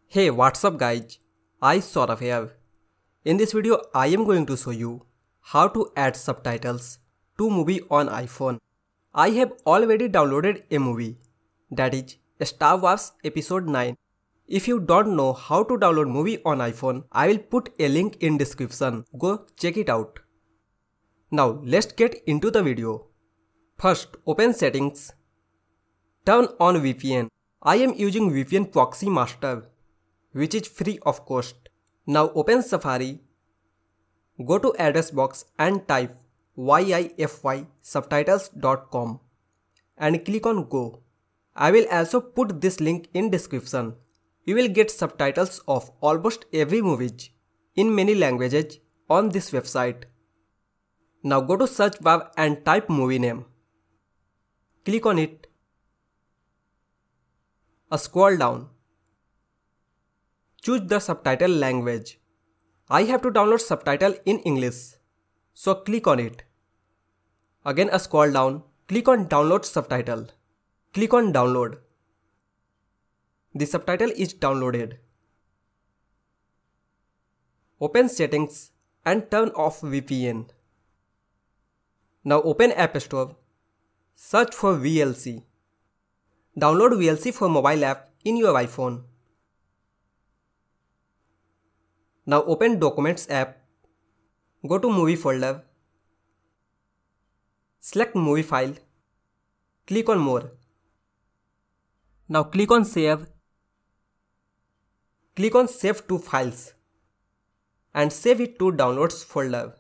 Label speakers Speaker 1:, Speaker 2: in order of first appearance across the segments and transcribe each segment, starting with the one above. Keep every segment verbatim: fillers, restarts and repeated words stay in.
Speaker 1: Hey, what's up guys, iSaurabh here. In this video I am going to show you how to add subtitles to movie on iPhone. I have already downloaded a movie, that is Star Wars Episode nine. If you don't know how to download movie on iPhone, I will put a link in description, go check it out. Now let's get into the video. First open settings, turn on V P N. I am using V P N Proxy Master, which is free of cost. Now open Safari, go to address box and type yify subtitles dot com and click on go. I will also put this link in description. You will get subtitles of almost every movie in many languages on this website. Now go to search bar and type movie name. Click on it. A scroll down. Choose the subtitle language. I have to download subtitle in English, so click on it. Again a scroll down, click on download subtitle. Click on download. The subtitle is downloaded. Open settings and turn off V P N. Now open App Store. Search for V L C. Download V L C for mobile app in your iPhone. Now open Documents app, go to Movie folder, select Movie file, click on More. Now click on Save, click on Save to Files and save it to Downloads folder.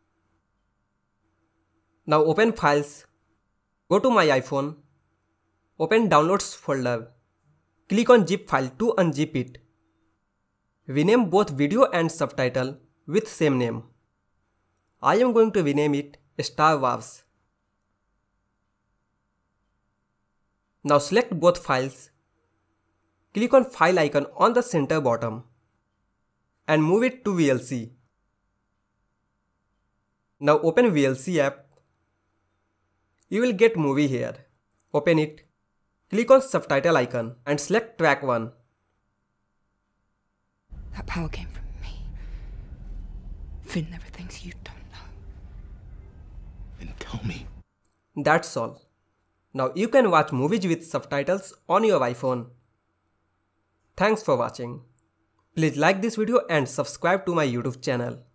Speaker 1: Now open Files, go to My iPhone, open Downloads folder, click on Zip file to unzip it. Rename both video and subtitle with same name. I am going to rename it Star Wars. Now select both files. Click on file icon on the center bottom and move it to V L C. Now open V L C app. You will get movie here. Open it. Click on subtitle icon and select track one.
Speaker 2: That power came from me. Finn never thinks you don't know.
Speaker 3: Then tell me.
Speaker 1: That's all. Now you can watch movies with subtitles on your iPhone. Thanks for watching. Please like this video and subscribe to my YouTube channel.